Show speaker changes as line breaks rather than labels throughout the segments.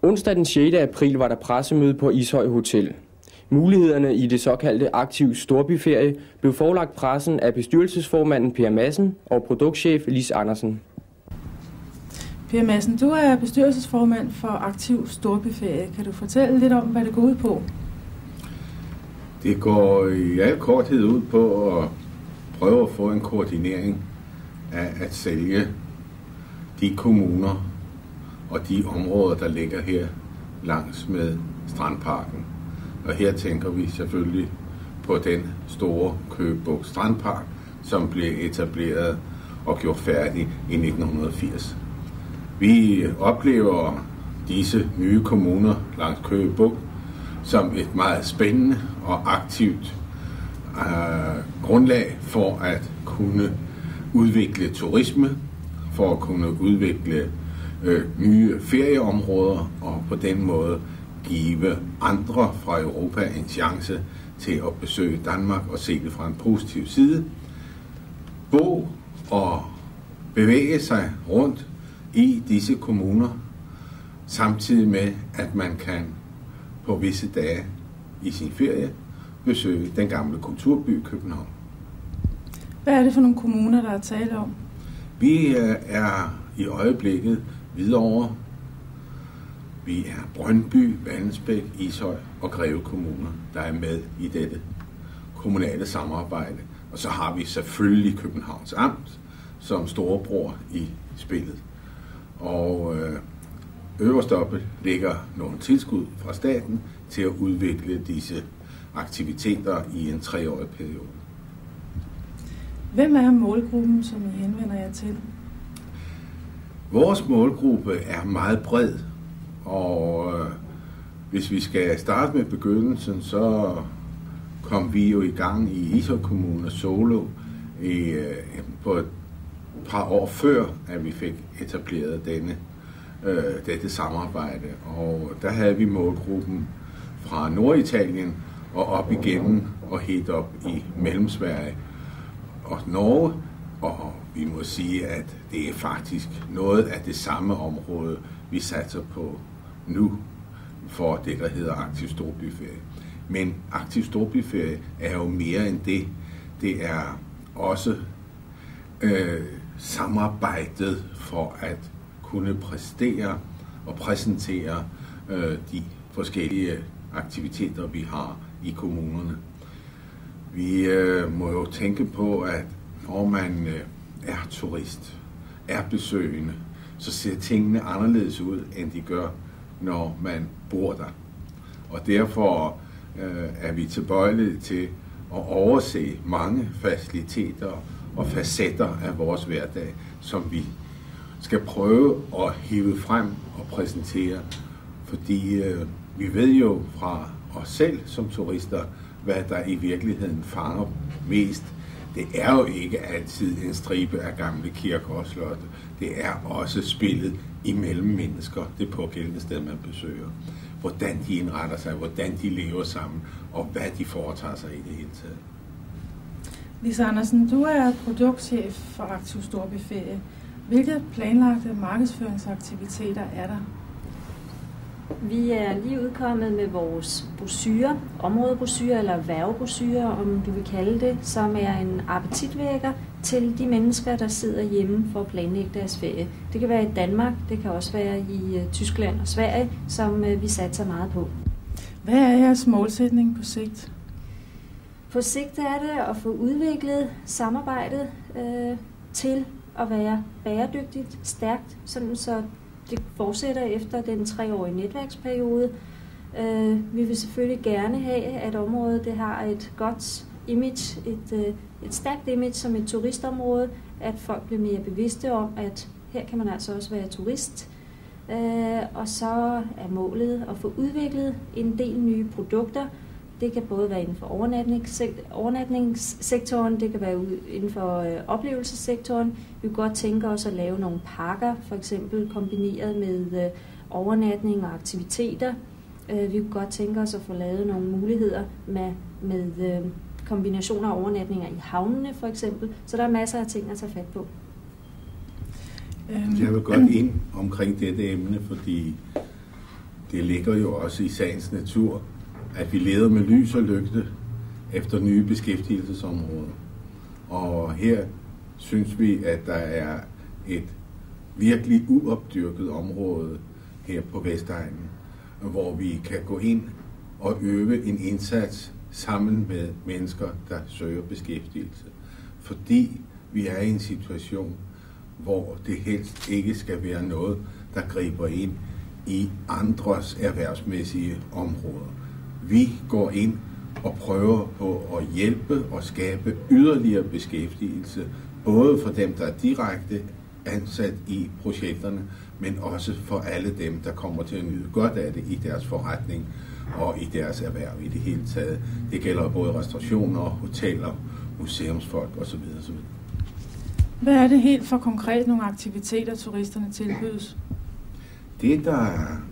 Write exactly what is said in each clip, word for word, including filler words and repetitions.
Onsdag den sjette april var der pressemøde på Ishøj Hotel. Mulighederne i det såkaldte aktiv storbyferie blev forelagt pressen af bestyrelsesformanden Per Madsen og produktchef Lis Andersen.
Per Madsen, du er bestyrelsesformand for aktiv storbyferie. Kan du fortælle lidt om, hvad det går ud på?
Det går i al korthed ud på at prøve at få en koordinering af at sælge de kommuner og de områder, der ligger her langs med Strandparken. Og her tænker vi selvfølgelig på den store Køge Bugt Strandpark, som blev etableret og gjort færdig i nitten firs. Vi oplever disse nye kommuner langs Køge Bugt som et meget spændende og aktivt øh, grundlag for at kunne udvikle turisme, for at kunne udvikle øh, nye ferieområder og på den måde give andre fra Europa en chance til at besøge Danmark og se det fra en positiv side. Bo og bevæge sig rundt i disse kommuner, samtidig med, at man kan på visse dage i sin ferie besøge den gamle kulturby København.
Hvad er det for nogle kommuner, der er tale om?
Vi er i øjeblikket Hvidovre. Vi er Brøndby, Vallensbæk, Ishøj og Greve kommuner, der er med i dette kommunale samarbejde. Og så har vi selvfølgelig Københavns Amt som storebror i spillet. Og øh, øverst oppe ligger nogle tilskud fra staten til at udvikle disse aktiviteter i en treårig periode.
Hvem er målgruppen, som I henvender jer til?
Vores målgruppe er meget bred, og øh, hvis vi skal starte med begyndelsen, så kom vi jo i gang i Ishøj Kommune og Solo i, øh, på et par år før, at vi fik etableret denne, øh, dette samarbejde. Og der havde vi målgruppen fra Norditalien og op igennem og helt op i Mellemsverige og Norge. Og vi må sige, at det er faktisk noget af det samme område, vi satser på nu for det, der hedder aktiv storbyferie. Men aktiv storbyferie er jo mere end det. Det er også øh, samarbejdet for at kunne præstere og præsentere øh, de forskellige aktiviteter, vi har i kommunerne. Vi øh, må jo tænke på, at når man øh, er turist, er besøgende, så ser tingene anderledes ud, end de gør, når man bor der. Og derfor øh, er vi tilbøjelige til at overse mange faciliteter og facetter af vores hverdag, som vi skal prøve at hive frem og præsentere. Fordi øh, vi ved jo fra os selv som turister, hvad der i virkeligheden fanger mest. Det er jo ikke altid en stribe af gamle kirker og slotte. Det er også spillet imellem mennesker, det pågældende sted, man besøger. Hvordan de indretter sig, hvordan de lever sammen, og hvad de foretager sig i det hele taget.
Lis Andersen, du er produktchef for Aktiv Storbyferie. Hvilke planlagte markedsføringsaktiviteter er der?
Vi er lige udkommet med vores brochure, områdebrochure eller værvebrochure, om du vil kalde det, som er en appetitvækker til de mennesker, der sidder hjemme for at planlægge deres ferie. Det kan være i Danmark, det kan også være i Tyskland og Sverige, som vi satser meget på.
Hvad er jeres målsætning på sigt?
På sigt er det at få udviklet samarbejdet øh, til at være bæredygtigt, stærkt, sådan så det fortsætter efter den treårige netværksperiode. Øh, vi vil selvfølgelig gerne have, at området det har et godt image, et, øh, et stærkt image som et turistområde, at folk bliver mere bevidste om, at her kan man altså også være turist. Øh, og så er målet at få udviklet en del nye produkter. Det kan både være inden for overnatningssektoren, det kan være inden for øh, oplevelsessektoren. Vi kunne godt tænke os at lave nogle pakker, for eksempel kombineret med øh, overnatning og aktiviteter. Øh, vi kunne godt tænke os at få lavet nogle muligheder med, med øh, kombinationer af overnatninger i havnene, for eksempel. Så der er masser af ting at tage fat på.
Jeg vil godt ind omkring dette emne, fordi det ligger jo også i sagens natur, at vi leder med lys og lygte efter nye beskæftigelsesområder. Og her synes vi, at der er et virkelig uopdyrket område her på Vestegnen, hvor vi kan gå ind og øve en indsats sammen med mennesker, der søger beskæftigelse. Fordi vi er i en situation, hvor det helst ikke skal være noget, der griber ind i andres erhvervsmæssige områder. Vi går ind og prøver på at hjælpe og skabe yderligere beskæftigelse, både for dem, der er direkte ansat i projekterne, men også for alle dem, der kommer til at nyde godt af det i deres forretning og i deres erhverv i det hele taget. Det gælder både restaurationer, hoteller, museumsfolk osv. osv.
Hvad er det helt for konkret nogle aktiviteter, turisterne tilbydes?
Det, der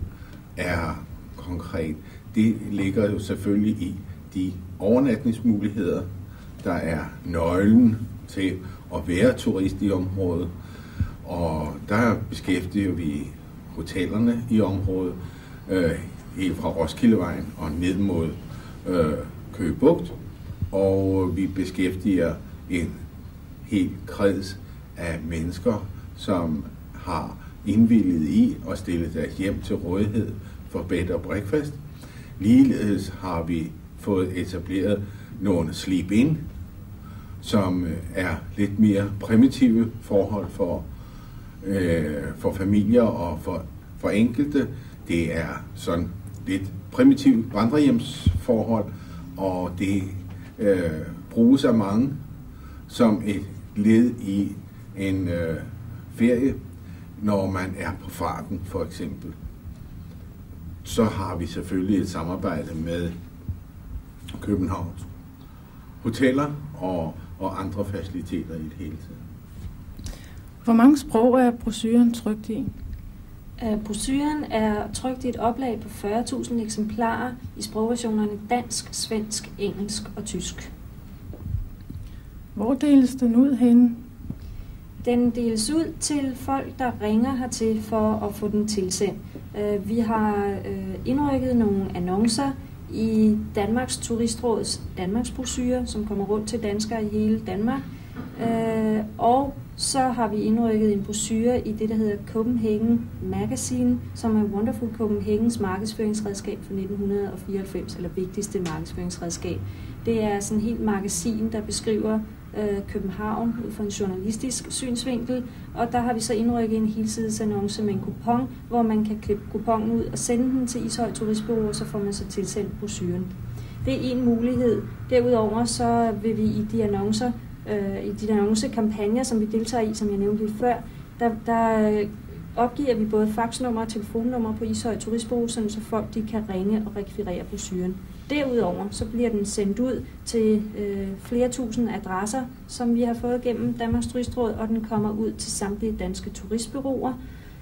er konkret, det ligger jo selvfølgelig i de overnatningsmuligheder, der er nøglen til at være turist i området. Og der beskæftiger vi hotellerne i området, øh, helt fra Roskildevejen og ned mod øh, Køge Bugt. Og vi beskæftiger en hel kreds af mennesker, som har indvilliget i at stille deres hjem til rådighed for bed og breakfast. Ligeledes har vi fået etableret nogle sleep-in, som er lidt mere primitive forhold for, øh, for familier og for, for enkelte. Det er sådan lidt primitivt vandrehjemsforhold, og det øh, bruges af mange som et led i en øh, ferie, når man er på farten for eksempel. Så har vi selvfølgelig et samarbejde med Københavns hoteller og, og andre faciliteter i det hele taget.
Hvor mange sprog er brochuren trykt i?
Brochuren er trykt i et oplag på fyrre tusind eksemplarer i sprogversionerne dansk, svensk, engelsk og tysk.
Hvor deles den ud henne?
Den deles ud til folk, der ringer hertil for at få den tilsendt. Vi har indrykket nogle annoncer i Danmarks Turistråds Danmarks brochure, som kommer rundt til danskere i hele Danmark. Og så har vi indrykket en brochure i det, der hedder Copenhagen Magazine, som er Wonderful Copenhagens markedsføringsredskab fra nitten fireoghalvfems, eller vigtigste markedsføringsredskab. Det er sådan et helt magasin, der beskriver øh, København ud fra en journalistisk synsvinkel, og der har vi så indrykket en helsidesannonce med en kupon, hvor man kan klippe kuponen ud og sende den til Ishøj Turistbureau, og så får man så tilsendt brochuren. Det er en mulighed. Derudover så vil vi i de annoncer, øh, i de annoncekampagner, som vi deltager i, som jeg nævnte lige før, der, der opgiver vi både faxnummer og telefonnummer på Ishøj Turistbureau, så folk de kan ringe og rekvirere brochuren. Derudover så bliver den sendt ud til øh, flere tusind adresser, som vi har fået gennem Danmarks Turistråd, og den kommer ud til samtlige danske turistbureauer,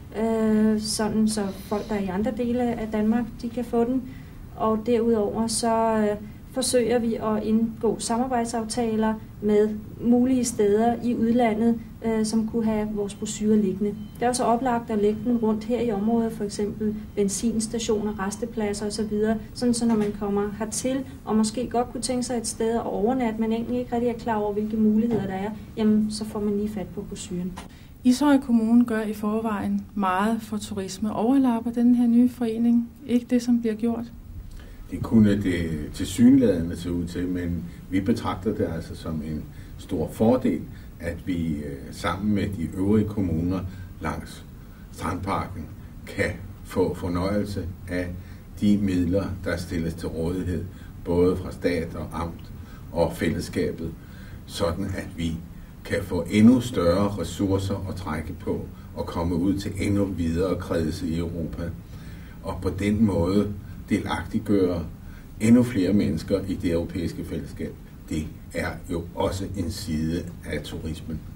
øh, sådan så folk, der er i andre dele af Danmark, de kan få den. Og derudover så øh, forsøger vi at indgå samarbejdsaftaler med mulige steder i udlandet, øh, som kunne have vores brochure liggende. Det er også oplagt at lægge den rundt her i området, for eksempel benzinstationer, rastepladser osv., sådan så når man kommer hertil og måske godt kunne tænke sig et sted at overnatte, men egentlig ikke rigtig er klar over, hvilke muligheder der er, jamen så får man lige fat på brochuren.
Ishøj Kommune gør i forvejen meget for turisme. Overlapper den her nye forening ikke det, som bliver gjort?
Det kunne det tilsyneladende se ud til, men vi betragter det altså som en stor fordel, at vi sammen med de øvrige kommuner langs Strandparken kan få fornøjelse af de midler, der stilles til rådighed, både fra stat og amt og fællesskabet, sådan at vi kan få endnu større ressourcer at trække på og komme ud til endnu videre kredse i Europa. Og på den måde delagtiggøre endnu flere mennesker i det europæiske fællesskab. Det er jo også en side af turismen.